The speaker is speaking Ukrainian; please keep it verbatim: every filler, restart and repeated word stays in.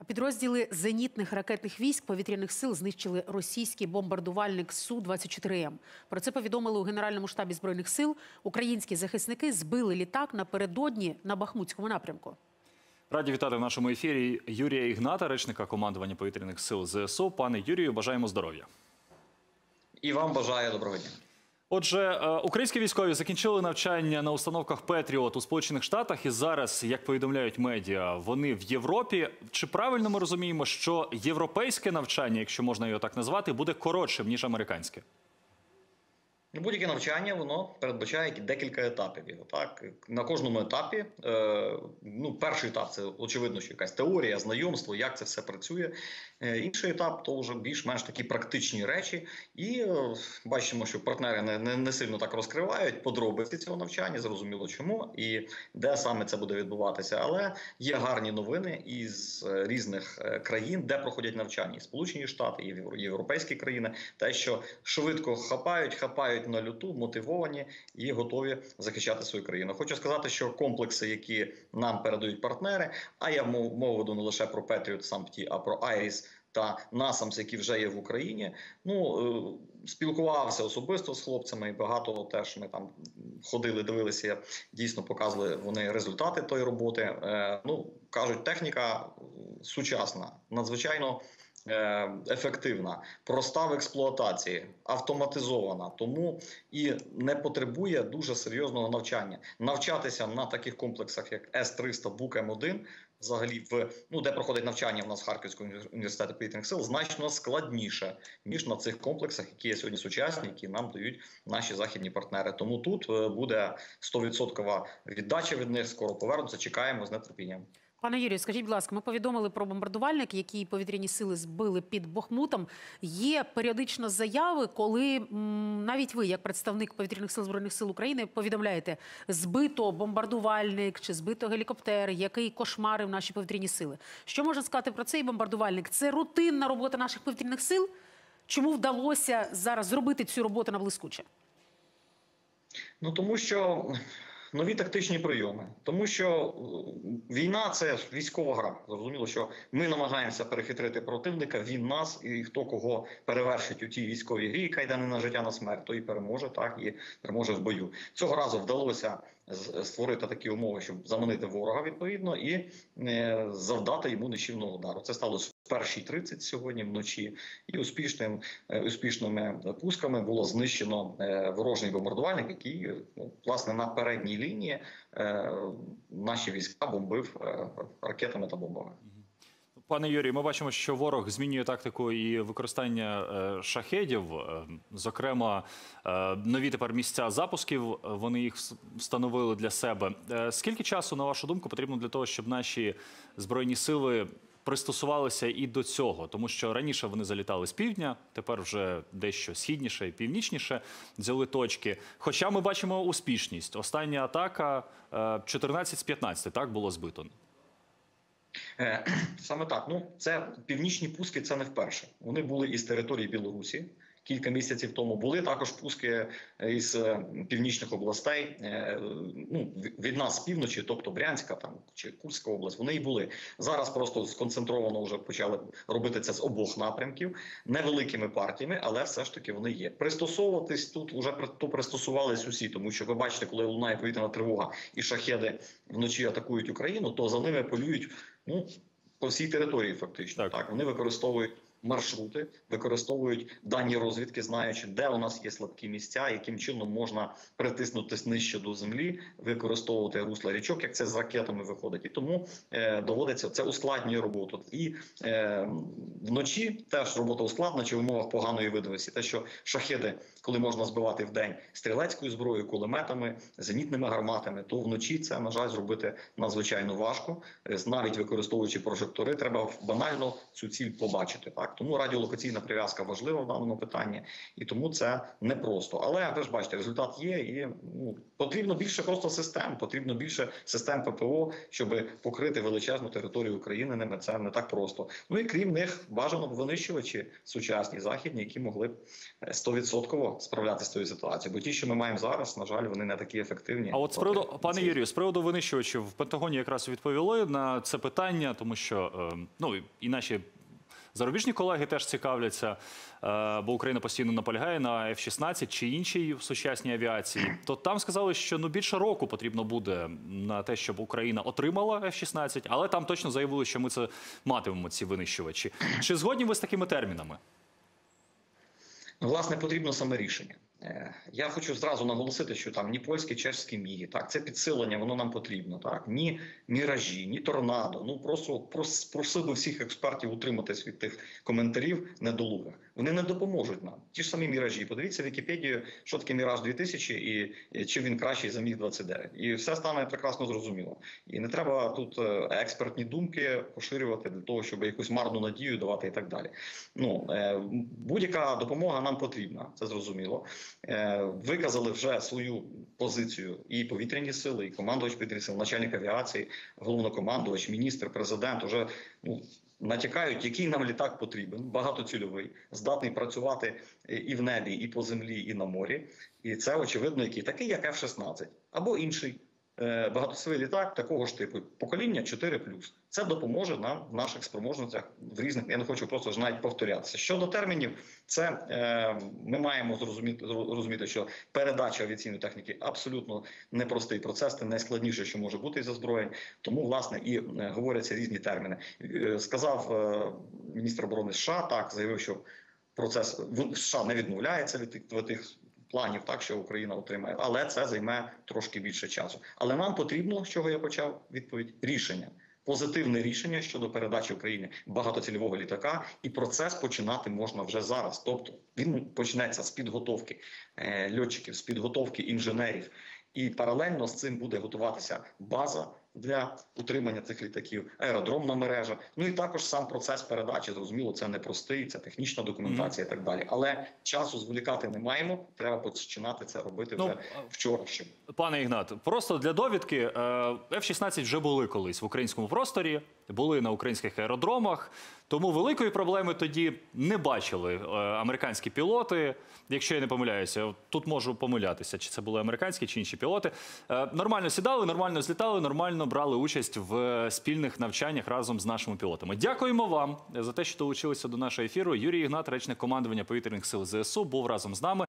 Підрозділи зенітних ракетних військ повітряних сил знищили російський бомбардувальник Су двадцять чотири М. Про це повідомили у Генеральному штабі Збройних сил. Українські захисники збили літак напередодні на Бахмутському напрямку. Раді вітати в нашому ефірі Юрія Ігната, речника командування повітряних сил Зе Ес О. Пане Юрію, бажаємо здоров'я. І вам бажаю доброго дня. Отже, українські військові закінчили навчання на установках Петріот у Сполучених Штатах і зараз, як повідомляють медіа, вони в Європі. Чи правильно ми розуміємо, що європейське навчання, якщо можна його так назвати, буде коротшим, ніж американське? Будь-яке навчання, воно передбачає декілька етапів його. Так? На кожному етапі, е, ну, перший етап – це, очевидно, що якась теорія, знайомство, як це все працює. Е, інший етап – то вже більш-менш такі практичні речі. І е, бачимо, що партнери не, не, не сильно так розкривають подробиці цього навчання, зрозуміло чому, і де саме це буде відбуватися. Але є гарні новини із різних країн, де проходять навчання. І Сполучені Штати, і європейські країни. Те, що швидко хапають, хапають на люту, мотивовані і готові захищати свою країну. Хочу сказати, що комплекси, які нам передають партнери, а я мову веду не лише про Петріот, Сампті, а про Айріс та Насамс, які вже є в Україні. Ну, спілкувався особисто з хлопцями, і багато теж ми там ходили, дивилися, дійсно показували вони результати тої роботи. Ну, кажуть, техніка сучасна, надзвичайно ефективна, проста в експлуатації, автоматизована, тому і не потребує дуже серйозного навчання. Навчатися на таких комплексах, як С триста, Бук М один, взагалі, в, ну, де проходить навчання в нас Харківського університету повітряних сил, значно складніше, ніж на цих комплексах, які є сьогодні сучасні, які нам дають наші західні партнери. Тому тут буде сто відсотків віддача від них, скоро повернуться, чекаємо з нетерпінням. Пане Юрію, скажіть, будь ласка, ми повідомили про бомбардувальник, який повітряні сили збили під Бахмутом. Є періодично заяви, коли м, навіть ви, як представник повітряних сил Збройних сил України, повідомляєте, збито бомбардувальник чи збито гелікоптер, який кошмарив наші повітряні сили. Що можна сказати про цей бомбардувальник? Це рутинна робота наших повітряних сил? Чому вдалося зараз зробити цю роботу наблискуче? Ну, тому що нові тактичні прийоми. Тому що війна – це військова гра. Зрозуміло, що ми намагаємося перехитрити противника, він нас, і хто кого перевершить у тій військовій грі, яка йде не на життя, на смерть, той і переможе, так, і переможе в бою. Цього разу вдалося створити такі умови, щоб заманити ворога, відповідно, і завдати йому нищівного удару. Це сталося в першій тридцять сьогодні вночі, і успішним, успішними пусками було знищено ворожий бомбардувальник, який, ну, власне, на передній лінії наші війська бомбив ракетами та бомбами. Пане Юрію, ми бачимо, що ворог змінює тактику і використання шахедів, зокрема, нові тепер місця запусків, вони їх встановили для себе. Скільки часу, на вашу думку, потрібно для того, щоб наші Збройні сили пристосувалися і до цього? Тому що раніше вони залітали з півдня, тепер вже дещо східніше і північніше взяли точки. Хоча ми бачимо успішність. Остання атака чотирнадцять з п'ятнадцяти, так, було збито. Саме так. Ну, це північні пуски, це не вперше. Вони були із території Білорусі. Кілька місяців тому були також пуски із північних областей, ну, від нас з півночі, тобто Брянська там, чи Курська область, вони і були. Зараз просто сконцентровано вже почали робити це з обох напрямків, невеликими партіями, але все ж таки вони є. Пристосовуватись тут вже то пристосувались усі, тому що ви бачите, коли лунає повітряна тривога і шахеди вночі атакують Україну, то за ними полюють, ну, по всій території фактично. Так. Так, вони використовують маршрути, використовують дані розвідки, знаючи, де у нас є слабкі місця, яким чином можна притиснутися нижче до землі, використовувати русла річок, як це з ракетами виходить. І тому е, доводиться, це ускладнює роботу. І е, вночі теж робота ускладнена, чи в умовах поганої видимості. Те, що шахеди, коли можна збивати вдень стрілецькою зброєю, кулеметами, зенітними гарматами, то вночі це, на жаль, зробити надзвичайно важко. Навіть використовуючи прожектори, треба банально цю ціль побачити. Так? Так, тому радіолокаційна прив'язка важлива в даному питанні, і тому це непросто. Але ви ж бачите, результат є, і ну, потрібно більше просто систем, потрібно більше систем ППО, щоб покрити величезну територію України ними. Це не так просто. Ну і крім них, бажано б винищувачі сучасні, західні, які могли б сто відсотків справлятися з цією ситуацією. Бо ті, що ми маємо зараз, на жаль, вони не такі ефективні. А от з приводу, пане Юрію, з приводу винищувачів, в Пентагоні якраз відповіли на це питання, тому що е, ну, і наші зарубіжні колеги теж цікавляться, е, бо Україна постійно наполягає на еф шістнадцять чи іншій сучасній авіації. То там сказали, що ну, більше року потрібно буде на те, щоб Україна отримала еф шістнадцять, але там точно заявили, що ми це матимемо, ці винищувачі. Чи згодні ви з такими термінами? Ну, власне, потрібно саме рішення. Я хочу зразу наголосити, що там ні польські, чешські міги, так, це підсилення, воно нам потрібно, так, ні міражі, ні торнадо. Ну просто прос, просив би всіх експертів утриматись від тих коментарів недолугих. Вони не допоможуть нам. Ті ж самі міражі. Подивіться в Вікіпедію, що таке міраж дві тисячі і, і чим він кращий за міг двадцять дев'ять. І все стане прекрасно зрозуміло. І не треба тут експертні думки поширювати для того, щоб якусь марну надію давати і так далі. Ну, будь-яка допомога нам потрібна, це зрозуміло. Виказали вже свою позицію і повітряні сили, і командувач повітряних сил, начальник авіації, головнокомандувач, міністр, президент уже ну, натякають, який нам літак потрібен, багатоцільовий, здатний працювати і в небі, і по землі, і на морі. І це, очевидно, який такий, як еф шістнадцять, або інший багатоцільовий літак такого ж типу, покоління чотири плюс. Це допоможе нам в наших спроможностях в різних, я не хочу просто ж навіть повторятися. Щодо термінів, це е, ми маємо зрозуміти, зрозуміти, що передача авіаційної техніки абсолютно непростий процес, це найскладніше, що може бути із озброєнь. Тому, власне, і е, говоряться різні терміни. Е, сказав е, міністр оборони США, так, заявив, що процес в США не відмовляється від тих, від тих планів, так, що Україна отримає, але це займе трошки більше часу. Але нам потрібно, з чого я почав відповідь, рішення. Позитивне рішення щодо передачі Україні багатоцільового літака, і процес починати можна вже зараз. Тобто він почнеться з підготовки е, льотчиків, з підготовки інженерів, і паралельно з цим буде готуватися база для утримання цих літаків, аеродромна мережа, ну і також сам процес передачі, зрозуміло, це непростий, це технічна документація mm. і так далі. Але часу зволікати не маємо, треба починати це робити ну, вже вчора. Ще. Пане Ігнат, просто для довідки, еф шістнадцять вже були колись в українському просторі, були на українських аеродромах, тому великої проблеми тоді не бачили американські пілоти, якщо я не помиляюся. Тут можу помилятися, чи це були американські, чи інші пілоти. Нормально сідали, нормально злітали, нормально брали участь в спільних навчаннях разом з нашими пілотами. Дякуємо вам за те, що долучилися до нашого ефіру. Юрій Ігнат, речник командування повітряних сил зе ес у, був разом з нами.